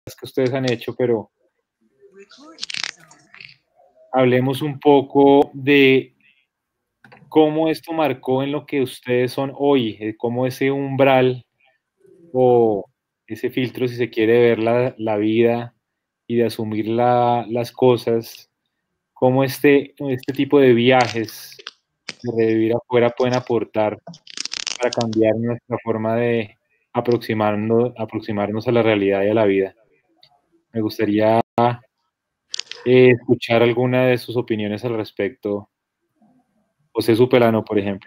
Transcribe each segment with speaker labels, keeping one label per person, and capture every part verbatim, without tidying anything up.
Speaker 1: que ustedes han hecho, pero hablemos un poco de cómo esto marcó en lo que ustedes son hoy, de cómo ese umbral o ese filtro, si se quiere ver la, la vida y de asumir la, las cosas, cómo este, este tipo de viajes de vivir afuera pueden aportar para cambiar nuestra forma de aproximarnos, aproximarnos a la realidad y a la vida. Me gustaría eh, escuchar alguna de sus opiniones al respecto. José Supelano, por ejemplo.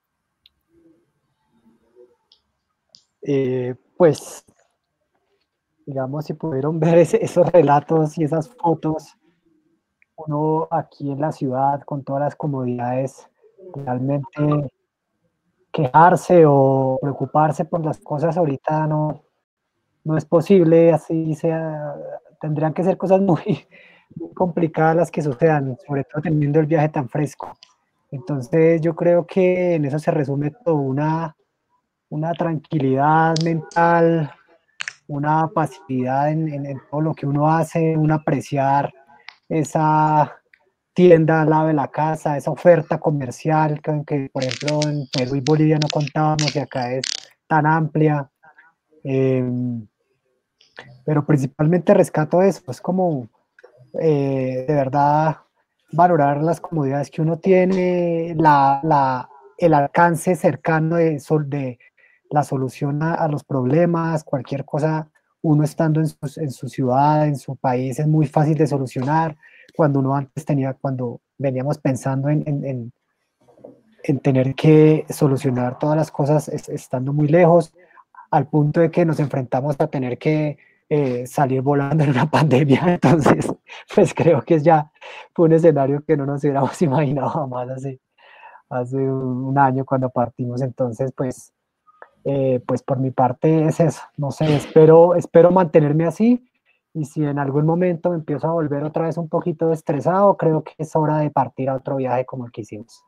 Speaker 2: Eh, pues, digamos, si pudieron ver ese, esos relatos y esas fotos, uno aquí en la ciudad con todas las comodidades, realmente quejarse o preocuparse por las cosas ahorita no, no es posible, así sea, tendrían que ser cosas muy, muy complicadas las que sucedan, sobre todo teniendo el viaje tan fresco. Entonces yo creo que en eso se resume todo, una, una tranquilidad mental, una pasividad en, en, en todo lo que uno hace, un apreciar esa tienda al lado de la casa, esa oferta comercial que, que por ejemplo en Perú y Bolivia no contábamos y acá es tan amplia. Eh, pero principalmente rescato eso, es como eh, de verdad valorar las comodidades que uno tiene, la, la, el alcance cercano de, sol, de la solución a, a, los problemas, cualquier cosa, uno estando en su, en su ciudad, en su país, es muy fácil de solucionar. Cuando uno antes tenía, cuando veníamos pensando en, en, en, en tener que solucionar todas las cosas es, estando muy lejos, al punto de que nos enfrentamos a tener que eh, salir volando en una pandemia. Entonces, pues creo que ya fue un escenario que no nos hubiéramos imaginado jamás hace, hace un año cuando partimos. Entonces, pues, eh, pues por mi parte es eso. No sé, espero, espero mantenerme así. Y si en algún momento me empiezo a volver otra vez un poquito estresado, creo que es hora de partir a otro viaje como el que hicimos.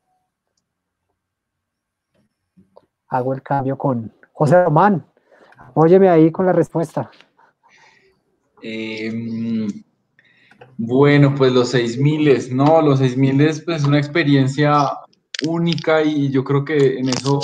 Speaker 2: Hago el cambio con José Román. Apóyeme ahí con la respuesta.
Speaker 3: Eh, bueno, pues los seis miles, no, los seis miles pues es una experiencia única y yo creo que en eso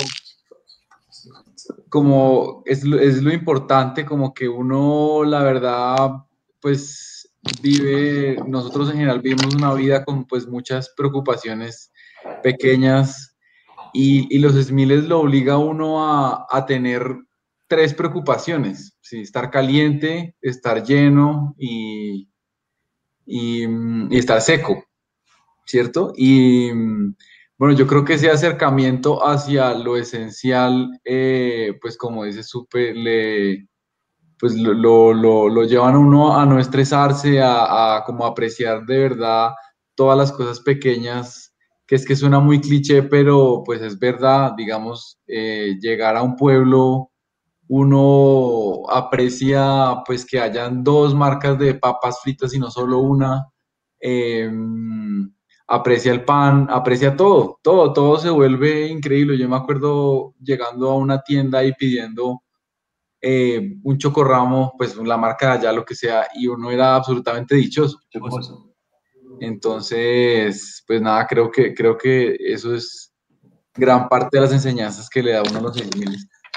Speaker 3: como es lo, es lo importante, como que uno la verdad pues vive, nosotros en general vivimos una vida con pues muchas preocupaciones pequeñas y, y los seis miles lo obliga a uno a, a tener tres preocupaciones, ¿sí? Estar caliente, estar lleno y, y, y estar seco, ¿cierto? Y bueno, yo creo que ese acercamiento hacia lo esencial, eh, pues como dice Supe, le, pues lo, lo, lo, lo llevan a uno a no estresarse, a, a como apreciar de verdad todas las cosas pequeñas, que es que suena muy cliché, pero pues es verdad, digamos, eh, llegar a un pueblo, uno aprecia pues que hayan dos marcas de papas fritas y no solo una, eh, aprecia el pan, aprecia todo, todo, todo se vuelve increíble. Yo me acuerdo llegando a una tienda y pidiendo eh, un chocorramo, pues la marca de allá, lo que sea, y uno era absolutamente dichoso.
Speaker 4: Chocoso.
Speaker 3: Entonces, pues nada, creo que, creo que eso es gran parte de las enseñanzas que le da uno a los seis mil.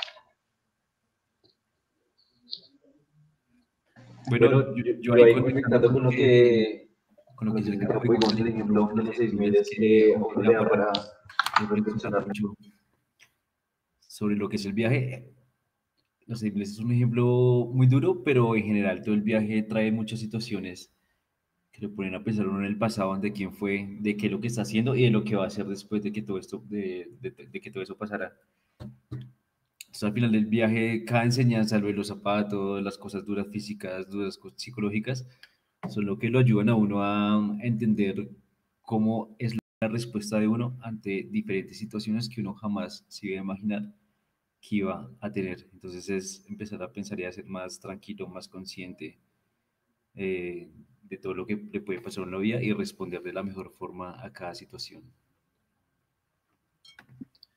Speaker 4: Bueno, yo, yo ahí conectando con lo que, con lo que dice el capo, digamos, el ejemplo de los seis mil es que a uno le da para reflexionar mucho sobre lo que es el viaje. Los seis mil es un ejemplo muy duro, pero en general todo el viaje trae muchas situaciones que lo ponen a pensar uno en el pasado, de quién fue, de qué es lo que está haciendo y de lo que va a hacer después de que todo esto, de, de, de que todo eso pasará. Entonces, al final del viaje, cada enseñanza, lo de los zapatos, las cosas duras físicas, duras psicológicas, son lo que lo ayudan a uno a entender cómo es la respuesta de uno ante diferentes situaciones que uno jamás se iba a imaginar que iba a tener. Entonces es empezar a pensar y a ser más tranquilo, más consciente eh, de todo lo que le puede pasar en la vida y responder de la mejor forma a cada situación.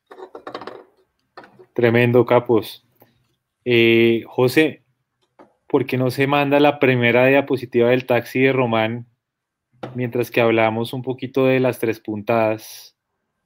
Speaker 1: Tremendo, capos. Eh, José, ¿por qué no se manda la primera diapositiva del taxi de Román mientras que hablamos un poquito de las tres puntadas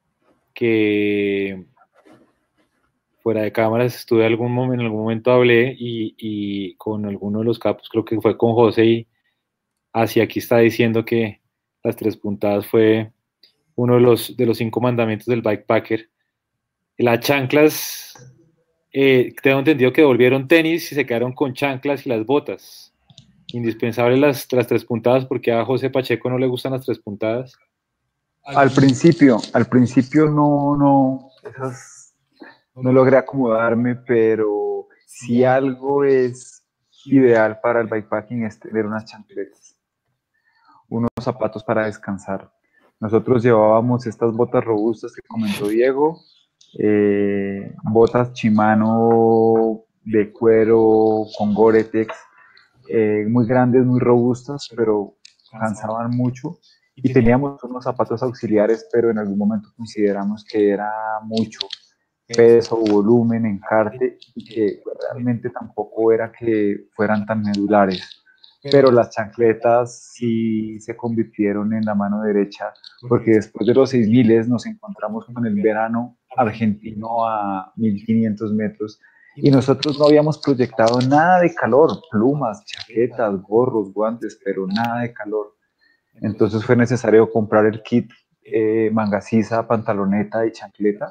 Speaker 1: que fuera de cámaras estuve algún momento, en algún momento hablé y, y con alguno de los capos, creo que fue con José, y así aquí está diciendo que las tres puntadas fue uno de los, de los cinco mandamientos del bikepacker. Las chanclas, eh, tengo entendido que volvieron tenis y se quedaron con chanclas y las botas. Indispensables las, las tres puntadas, porque a José Pacheco no le gustan las tres puntadas.
Speaker 5: Al principio, al principio no, no, esas, no logré acomodarme, pero si algo es ideal para el bikepacking es tener unas chancletas, unos zapatos para descansar. Nosotros llevábamos estas botas robustas que comentó Diego, eh, botas Shimano de cuero con Gore-Tex, eh, muy grandes, muy robustas, pero cansaban mucho. Y teníamos unos zapatos auxiliares, pero en algún momento consideramos que era mucho peso, volumen, encarte, y que realmente tampoco era que fueran tan medulares. Pero las chancletas sí se convirtieron en la mano derecha, porque después de los seis mil nos encontramos con el verano argentino a mil quinientos metros, y nosotros no habíamos proyectado nada de calor, plumas, chaquetas, gorros, guantes, pero nada de calor. Entonces fue necesario comprar el kit eh, manga sisa, pantaloneta y chancleta,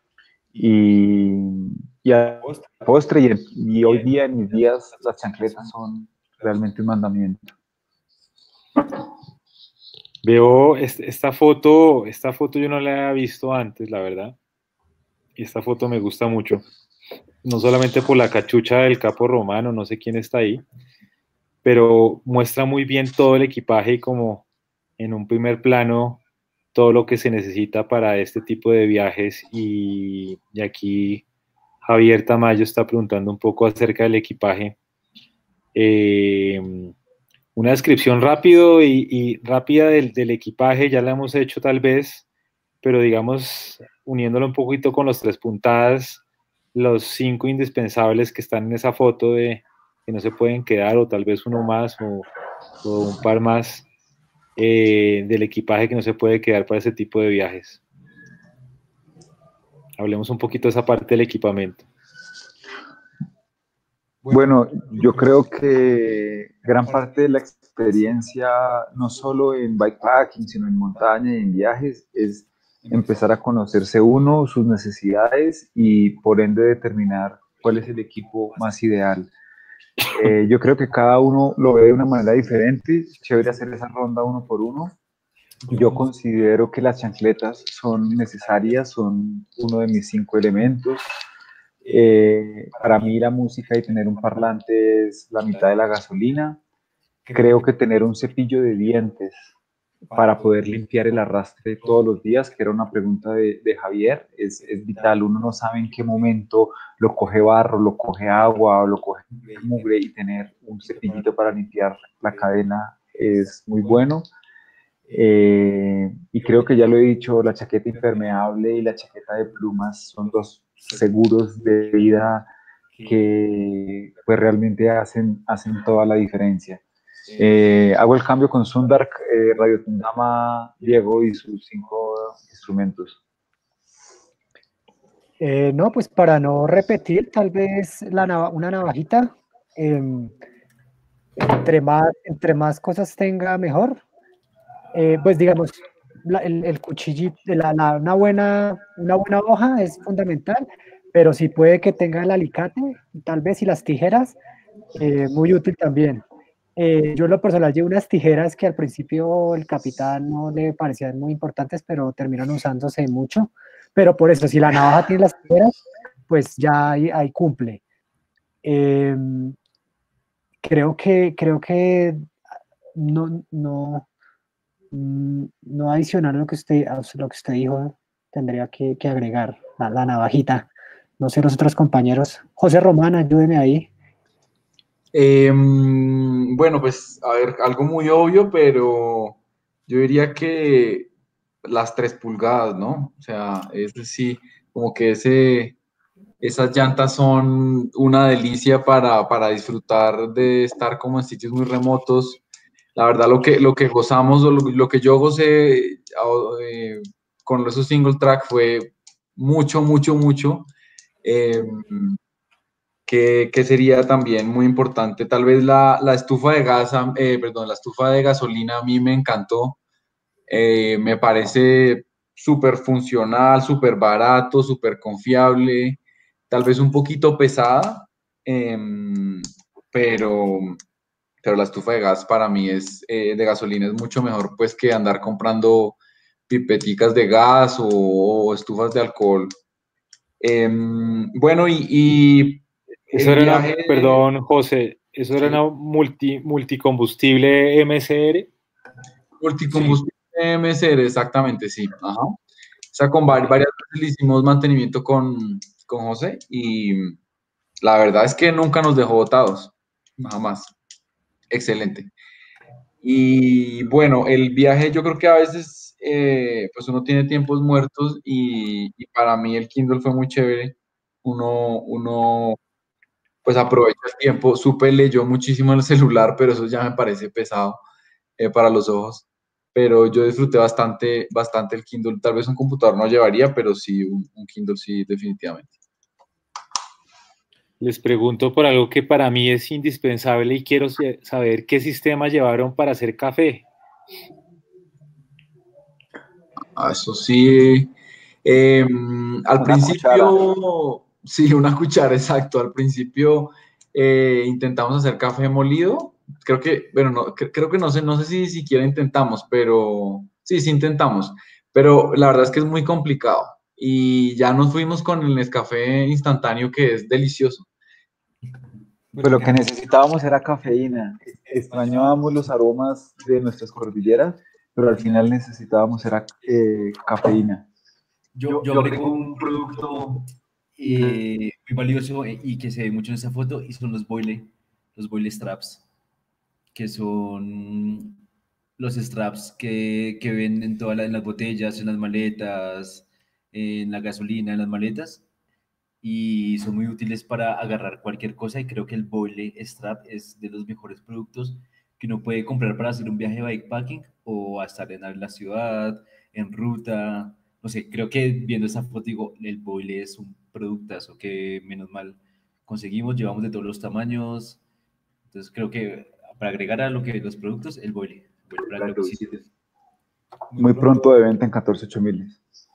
Speaker 5: y, y a postre, y, y hoy día en mis días las chancletas son realmente un mandamiento.
Speaker 1: Veo esta foto, esta foto yo no la había visto antes, la verdad, y esta foto me gusta mucho, no solamente por la cachucha del capo romano, no sé quién está ahí, pero muestra muy bien todo el equipaje y como en un primer plano todo lo que se necesita para este tipo de viajes. Y, y aquí Javier Tamayo está preguntando un poco acerca del equipaje. Eh, una descripción rápido y, y rápida del, del equipaje, ya la hemos hecho tal vez, pero digamos, uniéndolo un poquito con los tres puntadas, los cinco indispensables que están en esa foto de que no se pueden quedar, o tal vez uno más o, o un par más eh, del equipaje que no se puede quedar para ese tipo de viajes. Hablemos un poquito de esa parte del equipamiento.
Speaker 5: Bueno, yo creo que gran parte de la experiencia, no solo en bikepacking, sino en montaña y en viajes, es empezar a conocerse uno, sus necesidades, y por ende determinar cuál es el equipo más ideal. Eh, yo creo que cada uno lo ve de una manera diferente. Chévere hacer esa ronda uno por uno. Yo considero que las chancletas son necesarias, son uno de mis cinco elementos. Eh, para mí la música y tener un parlante es la mitad de la gasolina. Creo que tener un cepillo de dientes para poder limpiar el arrastre todos los días, que era una pregunta de, de Javier, es, es vital. Uno no sabe en qué momento lo coge barro, lo coge agua o lo coge mugre, y tener un cepillito para limpiar la cadena es muy bueno. Eh, y creo que ya lo he dicho, la chaqueta impermeable y la chaqueta de plumas son dos seguros de vida que pues realmente hacen, hacen toda la diferencia. Eh, hago el cambio con Sundark, eh, Radio Tundama, Diego y sus cinco instrumentos.
Speaker 2: Eh, no, pues para no repetir, tal vez la nav una navajita, eh, entre, más, entre más cosas tenga, mejor. Eh, pues digamos, la, el, el cuchillito, la, la, una, buena, una buena hoja es fundamental, pero si puede que tenga el alicate, tal vez, y las tijeras, eh, muy útil también. Eh, yo en lo personal llevo unas tijeras que al principio el capitán no le parecían muy importantes, pero terminan usándose mucho. Pero por eso, si la navaja tiene las tijeras, pues ya ahí, ahí cumple. Eh, creo que, creo que no, no, no adicionar a lo que usted, a lo que usted dijo, tendría que, que agregar la, la navajita. No sé los otros compañeros. José Román, ayúdeme ahí.
Speaker 3: Eh, bueno, pues, a ver, algo muy obvio, pero yo diría que las tres pulgadas, ¿no? O sea, es sí, como que ese, Esas llantas son una delicia para, para disfrutar de estar como en sitios muy remotos. La verdad, lo que, lo que gozamos, o lo, lo que yo gocé eh, con esos single track fue mucho, mucho, mucho. Eh, que, que sería también muy importante. Tal vez la, la estufa de gas, eh, perdón, la estufa de gasolina a mí me encantó. Eh, me parece súper funcional, súper barato, súper confiable, tal vez un poquito pesada, eh, pero, pero la estufa de gas para mí es, eh, de gasolina es mucho mejor pues que andar comprando pipeticas de gas o, o estufas de alcohol. Eh, bueno, y, y
Speaker 1: Eso
Speaker 3: el
Speaker 1: era una,
Speaker 3: viaje
Speaker 1: perdón, José, eso era
Speaker 3: sí,
Speaker 1: una multi, multicombustible M C R.
Speaker 3: multicombustible M S R, exactamente, sí. Ajá. O sea, con varias veces le hicimos mantenimiento con, con José y la verdad es que nunca nos dejó botados, jamás. Excelente. Y bueno, el viaje yo creo que a veces eh, pues uno tiene tiempos muertos y, y para mí el Kindle fue muy chévere. Uno, uno pues aprovecha el tiempo. Supe leyó muchísimo en el celular, pero eso ya me parece pesado eh, para los ojos. Pero yo disfruté bastante, bastante el Kindle. Tal vez un computador no llevaría, pero sí, un, un Kindle sí, definitivamente.
Speaker 1: Les pregunto por algo que para mí es indispensable y quiero saber qué sistema llevaron para hacer café.
Speaker 3: Ah, eso sí. Eh, al
Speaker 5: Una cuchara.
Speaker 3: principio, sí, una cuchara, exacto. Al principio eh, intentamos hacer café molido. Creo que, bueno, no, cre- creo que no sé, no sé si siquiera intentamos, pero sí, sí intentamos. Pero la verdad es que es muy complicado. Y ya nos fuimos con el Nescafé instantáneo, que es delicioso.
Speaker 5: Pues lo que necesitábamos era cafeína. Extrañábamos los aromas de nuestras cordilleras, pero al final necesitábamos era eh, cafeína.
Speaker 4: Yo, yo agrego un producto eh, muy valioso eh, y que se ve mucho en esta foto y son los boile, los boile straps, que son los straps que, que ven en todas las, en las botellas, en las maletas, en la gasolina, en las maletas y son muy útiles para agarrar cualquier cosa y creo que el boile strap es de los mejores productos que uno puede comprar para hacer un viaje de bikepacking o a estar en la ciudad, en ruta, no sé, creo que viendo esta foto digo, el boile es un productazo que menos mal conseguimos, llevamos de todos los tamaños, entonces creo que para agregar a lo que los productos, el boile, el boile para que lo visiten.
Speaker 5: Muy pronto de venta en catorce ocho mil.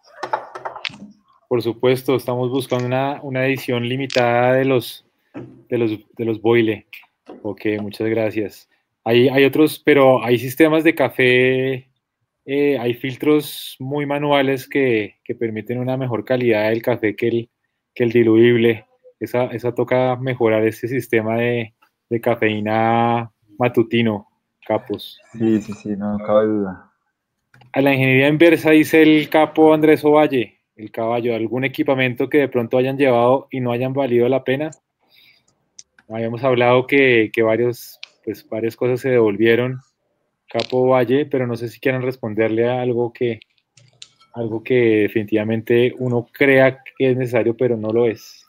Speaker 1: Por supuesto, estamos buscando una, una edición limitada de los, de los, de los boile. Ok, muchas gracias. Hay, hay otros, pero hay sistemas de café, eh, hay filtros muy manuales que, que permiten una mejor calidad del café que el, que el diluible. Esa, esa toca mejorar ese sistema de, de cafeína matutino, Capos.
Speaker 5: Sí, sí, sí, no cabe duda.
Speaker 1: A la ingeniería inversa dice el capo Andrés Ovalle, el caballo, algún equipamiento que de pronto hayan llevado y no hayan valido la pena. Habíamos hablado que, que varios, pues, varias cosas se devolvieron, capo Valle, pero no sé si quieren responderle a algo que, algo que definitivamente uno crea que es necesario, pero no lo es.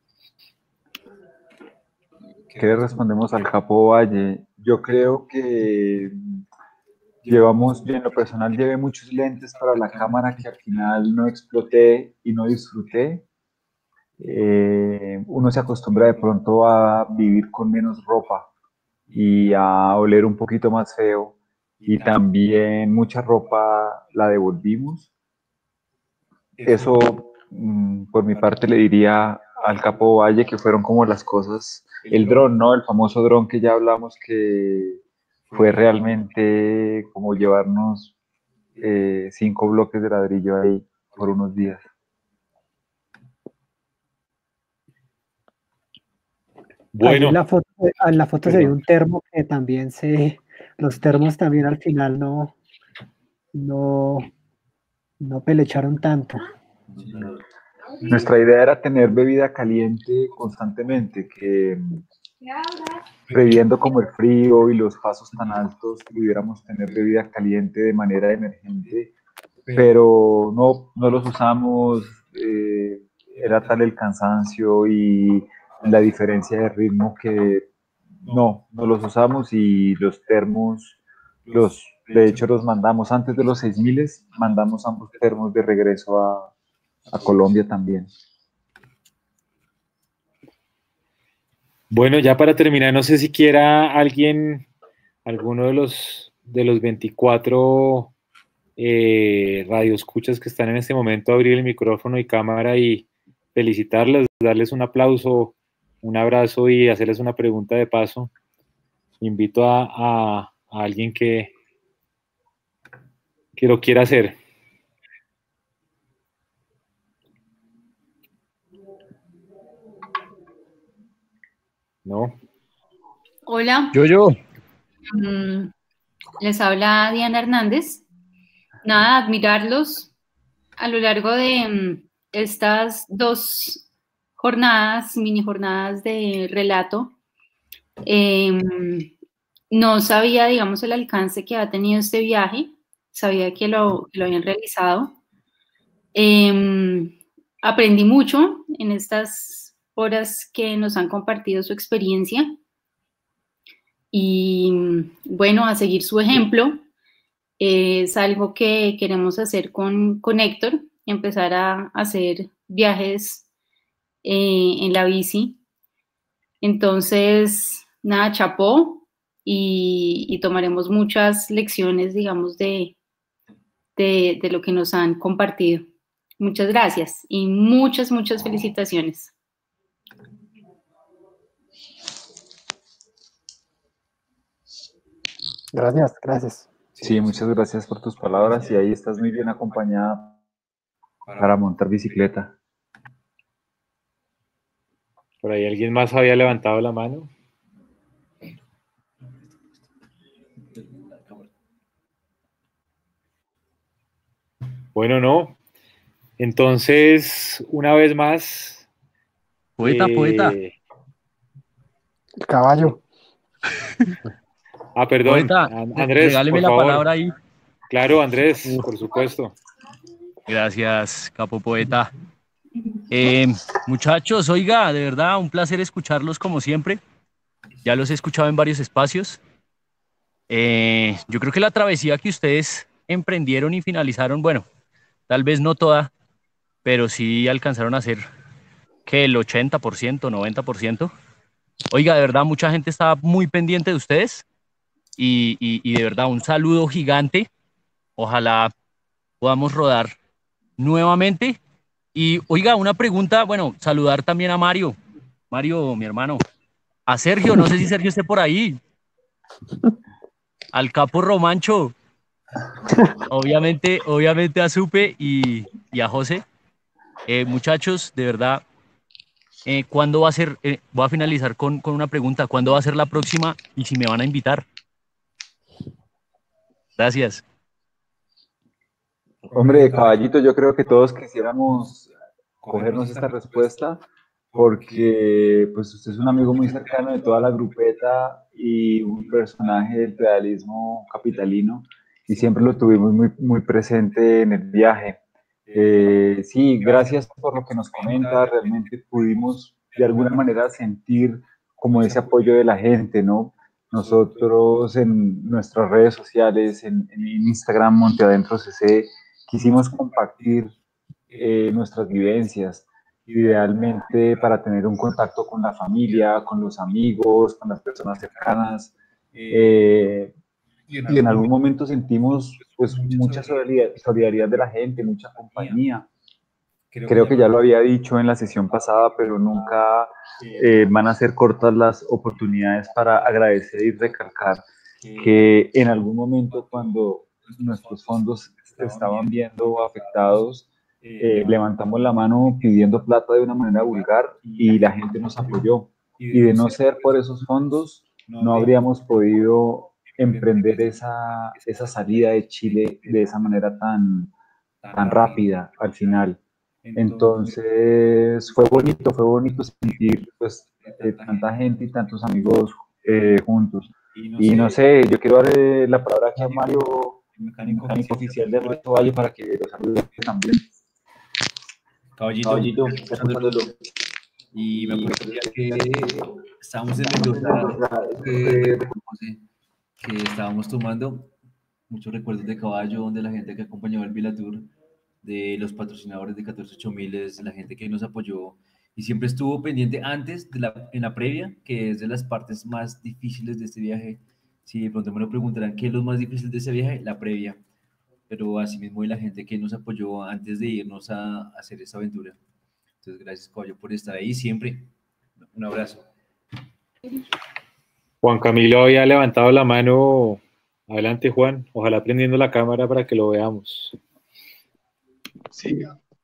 Speaker 5: ¿Qué le respondemos al Capo Valle? Yo creo que llevamos, yo en lo personal llevé muchos lentes para la cámara que al final no exploté y no disfruté. Eh, uno se acostumbra de pronto a vivir con menos ropa y a oler un poquito más feo. Y también mucha ropa la devolvimos. Eso, mm, por mi parte, le diría al Capo Valle que fueron como las cosas, el dron, ¿no? El famoso dron que ya hablamos que fue realmente como llevarnos eh, cinco bloques de ladrillo ahí por unos días.
Speaker 1: Bueno,
Speaker 2: Allí en la foto, en la foto se ve un termo que también se, los termos también al final no, no, no pelecharon tanto.
Speaker 5: Nuestra idea era tener bebida caliente constantemente, que previendo como el frío y los pasos tan altos, pudiéramos tener bebida caliente de manera emergente, pero no, no los usamos. Eh, era tal el cansancio y la diferencia de ritmo que no, no los usamos y los termos, los, de hecho los mandamos antes de los seis mil, mandamos ambos termos de regreso a, a Colombia también.
Speaker 1: Bueno, ya para terminar, no sé si quiera alguien, alguno de los, de los veinticuatro eh, radioescuchas que están en este momento, abrir el micrófono y cámara y felicitarles, darles un aplauso, un abrazo y hacerles una pregunta de paso. Invito a, a, a alguien que, que lo quiera hacer. ¿No?
Speaker 6: Hola.
Speaker 7: Yo, yo.
Speaker 6: Mm, les habla Diana Hernández. Nada, admirarlos a lo largo de mm, estas dos jornadas, mini jornadas de relato. Eh, no sabía, digamos, el alcance que ha tenido este viaje. Sabía que lo, que lo habían realizado. Eh, aprendí mucho en estas horas que nos han compartido su experiencia. Y bueno, a seguir su ejemplo, eh, es algo que queremos hacer con, con Héctor, empezar a hacer viajes eh, en la bici. Entonces, nada, chapó y, y tomaremos muchas lecciones, digamos, de, de, de lo que nos han compartido. Muchas gracias y muchas, muchas felicitaciones.
Speaker 2: Gracias, gracias.
Speaker 5: Sí, muchas gracias por tus palabras y ahí estás muy bien acompañada para montar bicicleta.
Speaker 1: ¿Por ahí alguien más había levantado la mano? Bueno, no. Entonces, una vez más.
Speaker 7: Poeta,
Speaker 1: eh...
Speaker 7: poeta.
Speaker 2: El caballo.
Speaker 1: Ah, perdón.
Speaker 7: Poeta,
Speaker 1: Andrés,
Speaker 7: regáleme
Speaker 1: por
Speaker 7: la
Speaker 1: favor.
Speaker 7: palabra ahí.
Speaker 1: Claro, Andrés, por supuesto.
Speaker 7: Gracias, capo poeta. Eh, muchachos, oiga, de verdad, un placer escucharlos como siempre. Ya los he escuchado en varios espacios. Eh, yo creo que la travesía que ustedes emprendieron y finalizaron, bueno, tal vez no toda, pero sí alcanzaron a hacer que el ochenta por ciento, noventa por ciento. Oiga, de verdad, mucha gente estaba muy pendiente de ustedes y, y, y de verdad, un saludo gigante. Ojalá podamos rodar nuevamente. Y oiga, una pregunta, bueno, saludar también a Mario. Mario, mi hermano. A Sergio, no sé si Sergio esté por ahí. Al capo Romancho. Obviamente, obviamente a Supe y, y a José. Eh, muchachos, de verdad, eh, ¿cuándo va a ser? Eh, voy a finalizar con, con una pregunta. ¿Cuándo va a ser la próxima y si me van a invitar? Gracias.
Speaker 5: Hombre, caballito, yo creo que todos quisiéramos cogernos esta respuesta porque pues usted es un amigo muy cercano de toda la grupeta y un personaje del pedalismo capitalino y siempre lo tuvimos muy, muy presente en el viaje. Eh, sí, gracias por lo que nos comenta, realmente pudimos de alguna manera sentir como ese apoyo de la gente, ¿no? Nosotros en nuestras redes sociales, en, en Instagram, Monte Adentro C C, quisimos compartir eh, nuestras vivencias, idealmente para tener un contacto con la familia, con los amigos, con las personas cercanas. Eh, y en algún momento sentimos pues, mucha solidaridad de la gente, mucha compañía. Creo que ya lo había dicho en la sesión pasada, pero nunca eh, van a ser cortas las oportunidades para agradecer y recalcar que en algún momento cuando nuestros fondos se estaban viendo afectados, eh, levantamos la mano pidiendo plata de una manera vulgar y la gente nos apoyó. Y de no ser por esos fondos, no habríamos podido emprender esa, esa salida de Chile de esa manera tan, tan rápida al final. Entonces fue bonito, fue bonito sentir pues, eh, tanta gente y tantos amigos eh, juntos. Y no sé, yo quiero darle la palabra aquí a Mario, el mecánico oficial de Reto Valle, para que los salude también.
Speaker 4: Caballito,
Speaker 5: Caballito,
Speaker 4: escuchándolo. Y me acuerdo que estábamos en Mendoza, que, que estábamos tomando muchos recuerdos de caballo, donde la gente que acompañaba el Vilatour, de los patrocinadores de catorce ocho mil, la gente que nos apoyó y siempre estuvo pendiente antes, de la, en la previa, que es de las partes más difíciles de este viaje. Si de pronto me lo preguntarán, ¿qué es lo más difícil de este viaje? La previa. Pero asimismo y la gente que nos apoyó antes de irnos a, a hacer esta aventura. Entonces, gracias, Caballo, por estar ahí siempre. Un abrazo.
Speaker 1: Juan Camilo había levantado la mano. Adelante, Juan. Ojalá prendiendo la cámara para que lo veamos.
Speaker 8: Sí.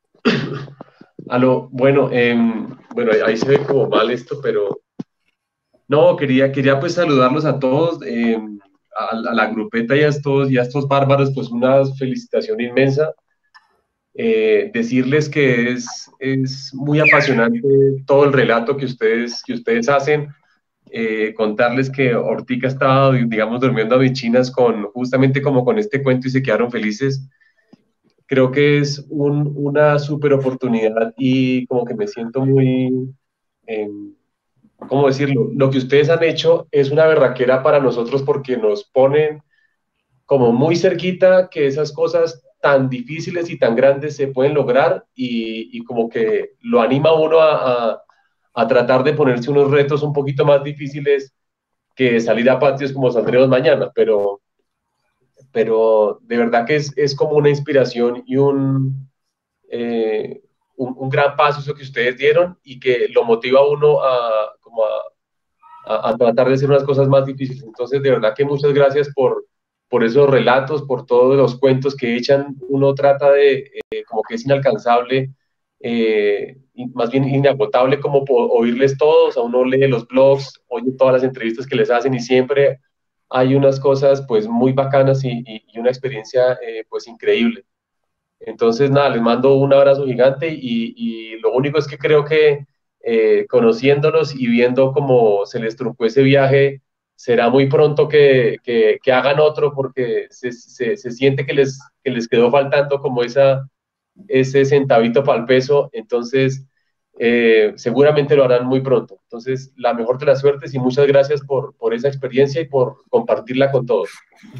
Speaker 8: Aló, bueno, eh, bueno, ahí se ve como mal esto, pero no, quería, quería pues saludarlos a todos, eh, a, a la grupeta y a estos, y a estos bárbaros, pues una felicitación inmensa. Eh, decirles que es, es muy apasionante todo el relato que ustedes, que ustedes hacen. Eh, contarles que Ortica estaba, digamos, durmiendo a bichinas con, justamente como con este cuento y se quedaron felices. Creo que es un, una súper oportunidad y como que me siento muy, eh, ¿cómo decirlo? Lo que ustedes han hecho es una berraquera para nosotros porque nos ponen como muy cerquita que esas cosas tan difíciles y tan grandes se pueden lograr y, y como que lo anima a uno a, a, a tratar de ponerse unos retos un poquito más difíciles que salir a patios como saldremos mañana, pero pero de verdad que es, es como una inspiración y un, eh, un, un, gran paso eso que ustedes dieron y que lo motiva a uno a, como a, a, a tratar de hacer unas cosas más difíciles. Entonces, de verdad que muchas gracias por, por esos relatos, por todos los cuentos que echan. Uno trata de, eh, como que es inalcanzable, eh, más bien inagotable como oírles todos. A uno lee los blogs, oye todas las entrevistas que les hacen y siempre hay unas cosas pues muy bacanas y, y, y una experiencia eh, pues increíble. Entonces nada, les mando un abrazo gigante y, y lo único es que creo que eh, conociéndolos y viendo cómo se les truncó ese viaje, será muy pronto que, que, que hagan otro porque se, se, se siente que les, que les quedó faltando como esa, ese centavito para el peso, entonces eh, seguramente lo harán muy pronto. Entonces, la mejor de las suertes y muchas gracias por, por esa experiencia y por compartirla con todos.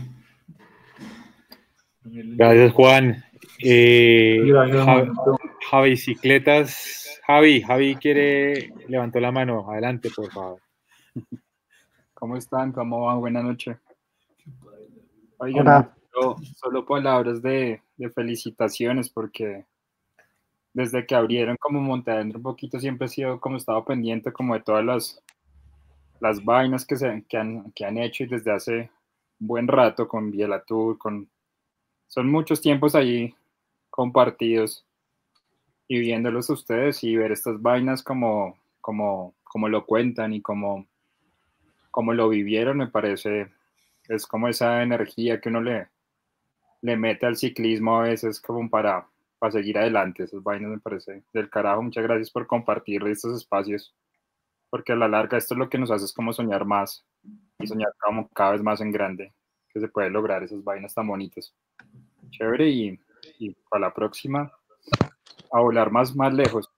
Speaker 1: Gracias, Juan. Eh, Javi, Javi Cicletas, Javi, Javi quiere, levantó la mano, adelante, por favor.
Speaker 9: ¿Cómo están? ¿Cómo van? Buenas noches. Oigan, solo, solo palabras de, de felicitaciones porque desde que abrieron como Montadentro un poquito siempre he sido como estado pendiente como de todas las, las vainas que, se, que, han, que han hecho y desde hace un buen rato con Vilatour, con son muchos tiempos allí compartidos y viéndolos a ustedes y ver estas vainas como, como, como lo cuentan y como, como lo vivieron, me parece, es como esa energía que uno le, le mete al ciclismo a veces como para, para seguir adelante. Esas vainas me parece del carajo. Muchas gracias por compartir estos espacios, porque a la larga esto es lo que nos hace es como soñar más y soñar como cada vez más en grande, que se puede lograr esas vainas tan bonitas. Chévere, y, y para la próxima a volar más, más lejos.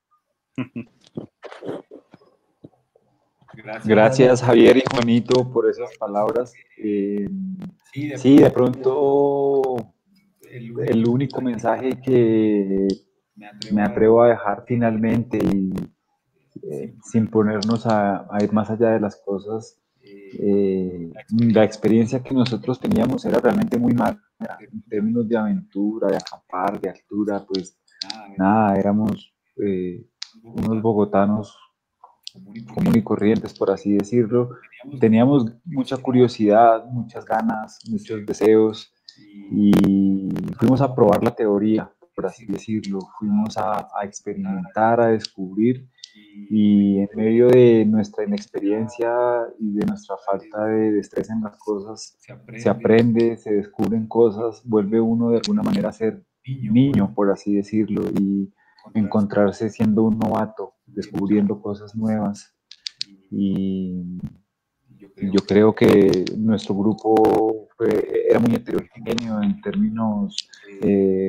Speaker 5: Gracias. Gracias, Javier y Juanito, por esas palabras. Eh, sí, de, sí, de pronto el único, el único mensaje que me atrevo, me atrevo a dejar finalmente y eh, sin ponernos a, a ir más allá de las cosas, eh, la experiencia que nosotros teníamos era realmente muy mala en términos de aventura, de acampar, de altura, pues nada, éramos eh, unos bogotanos común y corrientes, por así decirlo. Teníamos mucha curiosidad, muchas ganas, muchos deseos y fuimos a probar la teoría, por así decirlo. Fuimos a, a experimentar, a descubrir y en medio de nuestra inexperiencia y de nuestra falta de destreza en las cosas, se aprende, se, aprende, se descubren cosas, vuelve uno de alguna manera a ser niño, por así decirlo, y encontrarse siendo un novato, descubriendo cosas nuevas. Y yo creo que nuestro grupo fue, era muy heterogéneo en términos eh,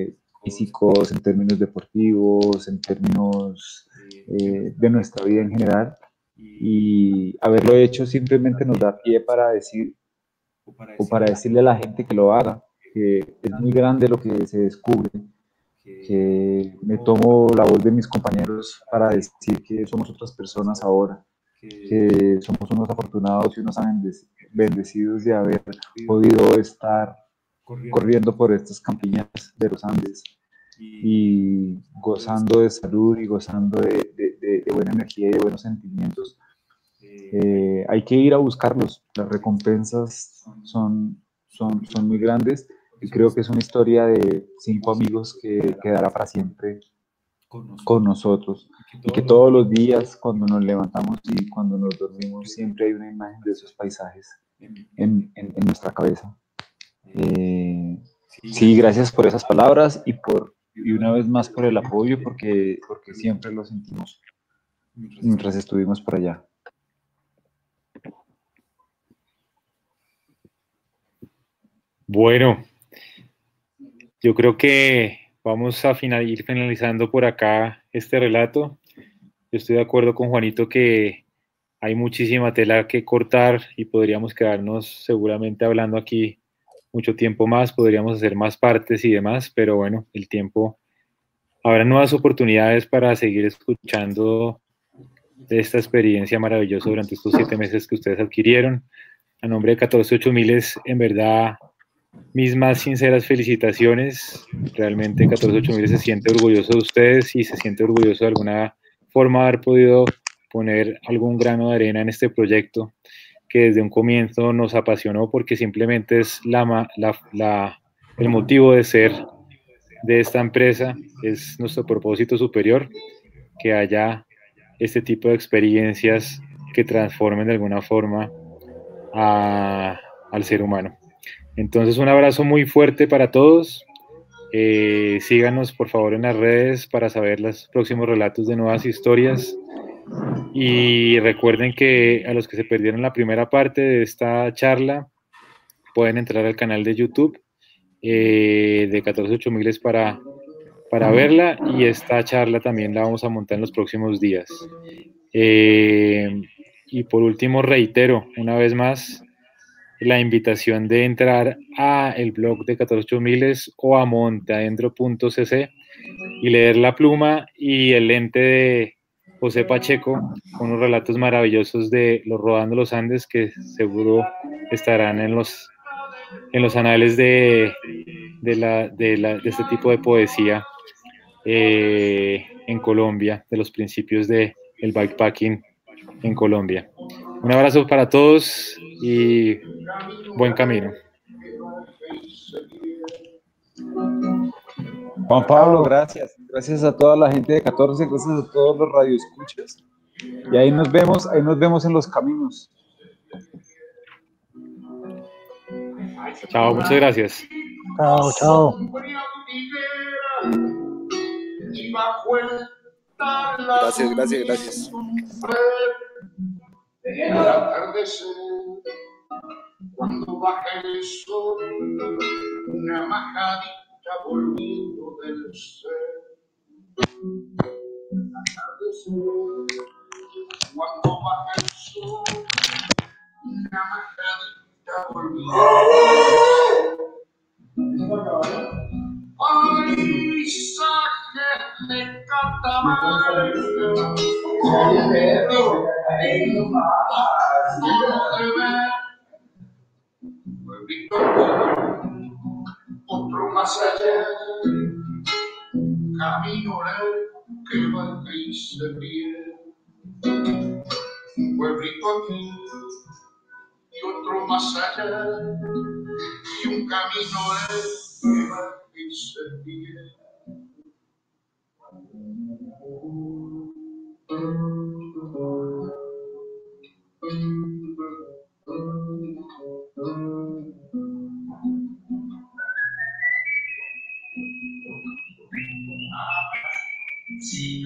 Speaker 5: físicos, en términos deportivos, en términos eh, de nuestra vida en general. Y haberlo hecho simplemente nos da pie para decir o para decirle a la gente que lo haga, que es muy grande lo que se descubre, que me tomo la voz de mis compañeros para decir que somos otras personas ahora, que somos unos afortunados y unos bendecidos de haber podido estar corriendo por estas campiñas de los Andes y gozando de salud y gozando de, de, de, de buena energía y de buenos sentimientos. Eh, hay que ir a buscarlos, las recompensas son, son, son muy grandes y creo que es una historia de cinco amigos que quedará para siempre con nosotros y que todos los días cuando nos levantamos y cuando nos dormimos siempre hay una imagen de esos paisajes en, en, en nuestra cabeza. Eh, sí, gracias por esas palabras y, por, y una vez más por el apoyo porque, porque siempre lo sentimos mientras estuvimos por allá.
Speaker 1: Bueno, yo creo que vamos a final, ir finalizando por acá este relato. Yo estoy de acuerdo con Juanito que hay muchísima tela que cortar y podríamos quedarnos seguramente hablando aquí mucho tiempo más, podríamos hacer más partes y demás, pero bueno, el tiempo, habrá nuevas oportunidades para seguir escuchando de esta experiencia maravillosa durante estos siete meses que ustedes adquirieron. A nombre de catorce ocho miles, en verdad, mis más sinceras felicitaciones. Realmente catorce ocho miles se siente orgulloso de ustedes y se siente orgulloso de alguna forma de haber podido poner algún grano de arena en este proyecto que desde un comienzo nos apasionó porque simplemente es la, la, la, el motivo de ser de esta empresa, es nuestro propósito superior, que haya este tipo de experiencias que transformen de alguna forma a, al ser humano. Entonces, un abrazo muy fuerte para todos. Eh, síganos, por favor, en las redes para saber los próximos relatos de nuevas historias. Y recuerden que a los que se perdieron la primera parte de esta charla, pueden entrar al canal de YouTube eh, de catorce ocho miles para, para verla. Y esta charla también la vamos a montar en los próximos días. Eh, y por último, reitero una vez más la invitación de entrar a el blog de catorce ocho miles o a monteadentro punto c c y leer La Pluma y el lente de José Pacheco con unos relatos maravillosos de los Rodando los Andes que seguro estarán en los, en los anales de, de, la, de, la, de este tipo de poesía eh, en Colombia, de los principios del bikepacking en Colombia. Un abrazo para todos y buen camino.
Speaker 5: Juan Pablo, gracias. Gracias a toda la gente de catorce, gracias a todos los radioescuchas. Y ahí nos vemos, ahí nos vemos en los caminos.
Speaker 1: Chao, muchas gracias.
Speaker 2: Chao, chao.
Speaker 10: Gracias, gracias, gracias.
Speaker 11: Cuando baja el sol, una majadita volviendo del ser. Cuando baja el sol, una majadita volviendo del ser. Ay, visaje de Catamarca, otro más allá, camino que va y se pierde. Un pueblito aquí y otro más allá, y un camino que va y se pierde. Sí.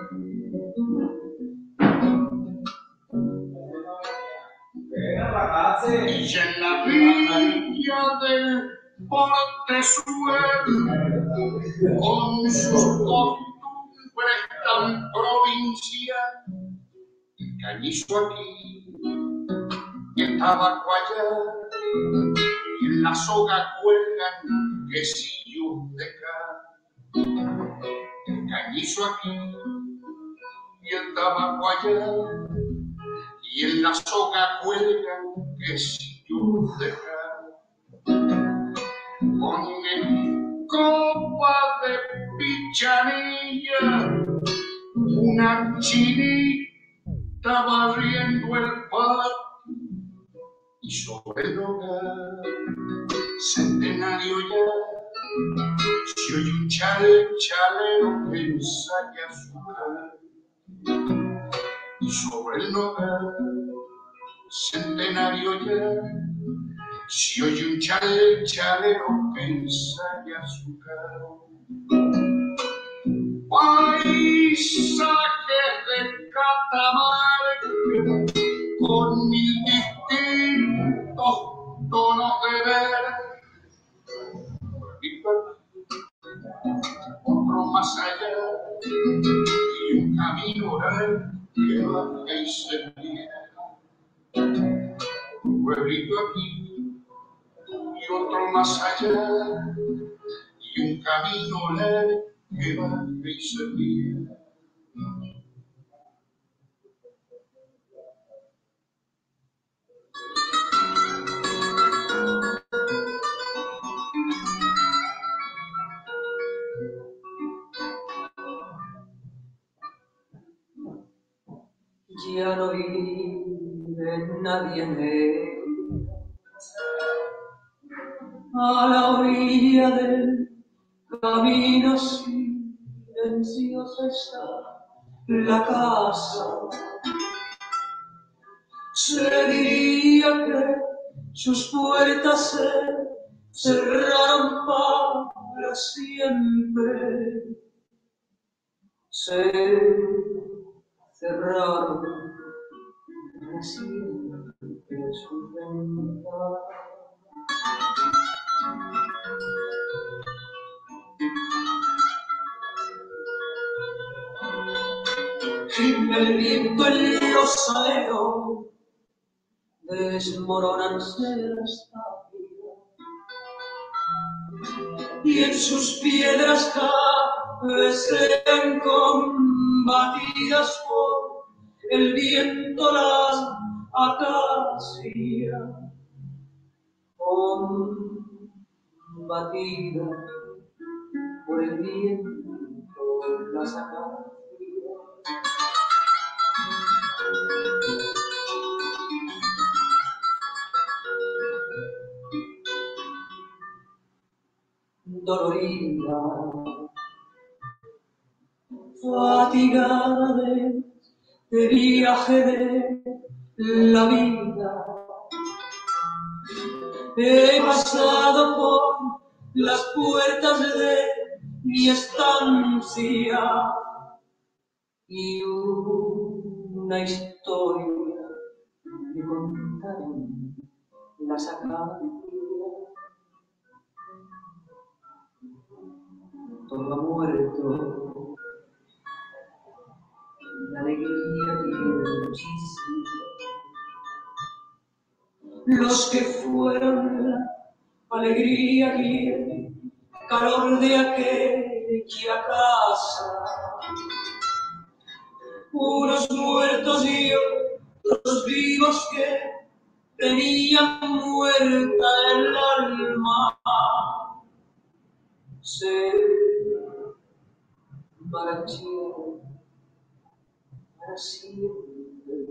Speaker 11: Era ragazzo. y en la villa del portezuelo, con sus costumbres tan provinciales, Cañizo aquí, estaba allá, y en la soga cuelgan quesillos de carne. Cañizo aquí, y el tabaco allá, y en la soga cuelgan quesillos de carne. Con copa de pichanilla, una chinita barriendo el patio, y sobre el hogar centenario ya se oye un chale, chalero que ensaya azúcar. Y sobre el hogar centenario ya se oye un chale, chalero que ensaya azúcar. Paisajes de Catamarca con mil distintos tonos de verde, otro más allá y un camino oral que baja y se pierde. Un pueblito aquí y otro más allá y un camino oral que baja y se pierde.
Speaker 12: Ya no vive nadie en él. A la orilla del camino silenciosa está la casa. Se diría que sus puertas se cerraron para siempre. Se cerraron para siempre sus ventanas. En el viento en los aleros desmoronanse las tapias y en sus piedras cabecean combatidas por el viento las acacias, combatida por el viento las acacias. Dolorida, fatigada de, de viaje de la vida, he pasado por las puertas de mi estancia y una historia me contaron las acacias. Todo ha muerto, la alegría tiene muchísimo. Los que fueron la alegría tienen calor de aquella casa. Unos muertos y otros vivos que tenían muerta el alma. Se marchó para siempre.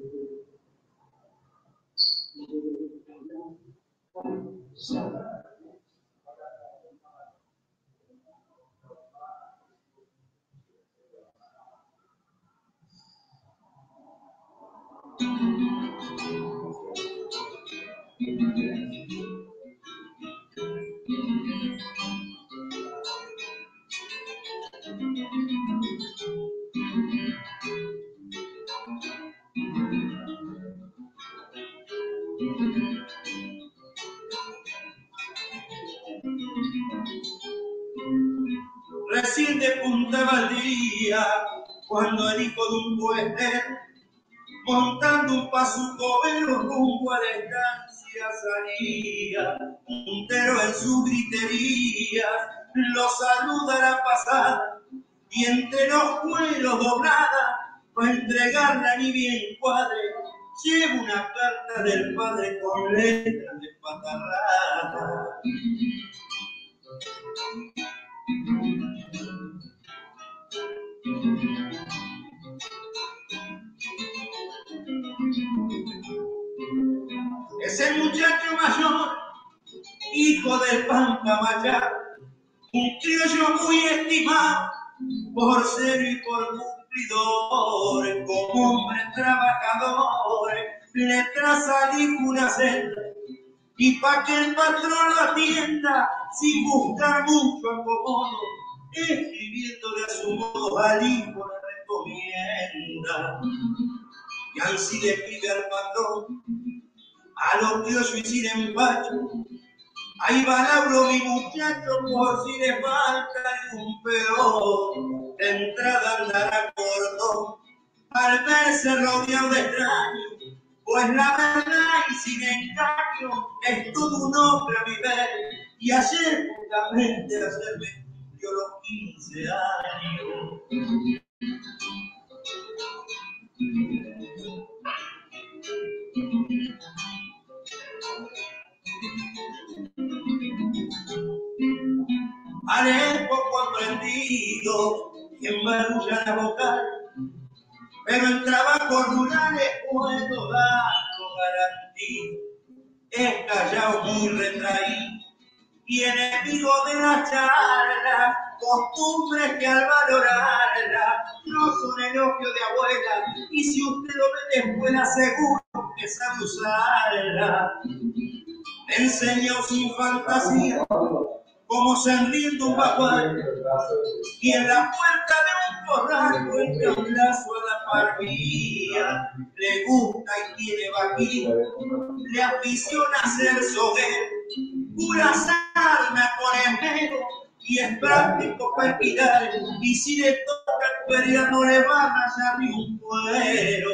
Speaker 11: bien despuntaba el día cuando el hijo de un puester, montando un pasuco velo rumbo a la estancia salía, puntero en su gritería, lo saludará pasar y entre los cueros doblada, para entregarla ni bien cuadre, lleva una carta del padre con letras de patarrada. Es el muchacho mayor, hijo del Pampa Machar, un criollo muy estimado por ser y por cumplidor, como hombre trabajador, le traza al hijo una senda, y pa' que el patrón lo atienda, sin buscar mucho acomodo, escribiéndole a su modo al hijo le recomienda. Y así le pide al patrón, a los criollos y sin empacho, ahí va Lauro mi muchacho por si le falta un peor, de entrada andará cordón, al verse rodeado de extraños, pues la verdad y sin engaño es todo un hombre a mi ver, y ayer justamente ayer me cumplió los quince años. Haré poco aprendido y embarulla la vocal, pero en trabajos rurales puedo darlo garantía. Es callado muy retraído y enemigo de la charla, costumbres que al valorarla no son elogio de abuela, y si usted lo ve de escuela seguro que sabe usarla. Le enseñó sin fantasía como sonriendo un bagual, y en la puerta de un corral cuenta un lazo a la parrilla. Le gusta y tiene vaquilla, le apiciona ser soguero, pura sarna con esmero, y es práctico para alquilar, y si le toca el feria no le va a rayar ni un cuero.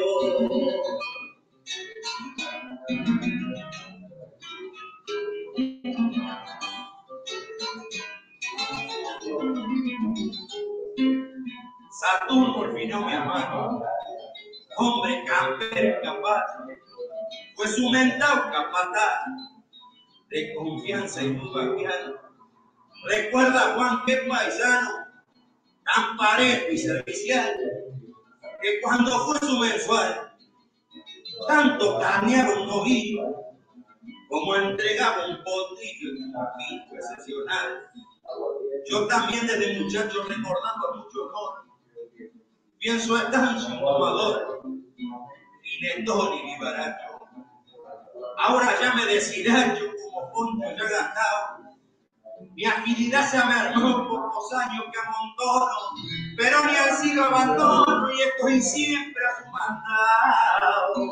Speaker 11: Saturno, el fino mi hermano, hombre campero capaz, fue su mentado capataz, de confianza y muy vaquiano. Recuerda a Juan que paisano, tan parejo y servicial, que cuando fue su mensual, tanto carnearon no iba, como entregaba un potrillo en un pinto excepcional. Yo también desde muchacho recordando mucho honor, pienso estar sin tomador, filetón y vivaracho. Ahora ya me deshilacho como poncho ya gastado. Mi agilidad se mermó por los años que amontono, pero ni así lo abandono y estoy siempre a su mandado.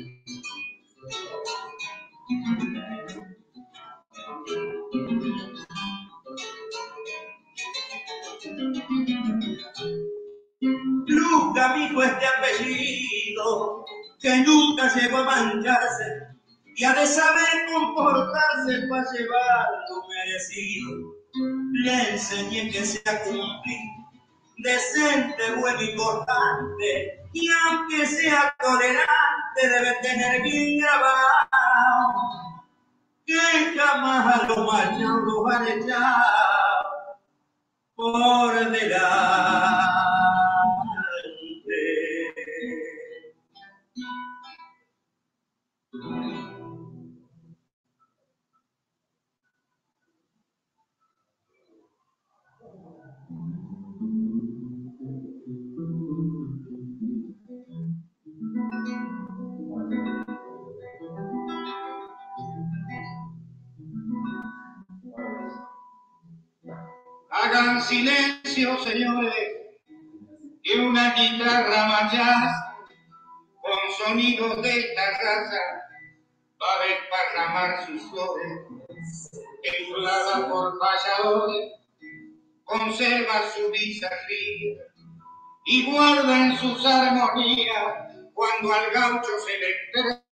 Speaker 11: Luca, mijo, este apellido, que nunca llegó a mancharse, y ha de saber comportarse para llevar lo merecido. Le enseñé que sea cumplido, decente, bueno y cortante, y aunque sea tolerante, debe tener bien grabado que jamás a los machos los van a echar por delante. Hagan silencio, señores, que una guitarra machaz con sonidos de esta raza va a desparramar sus flores, inflada por payadores, conserva su bisagría y guarda en sus armonías cuando al gaucho se le entrega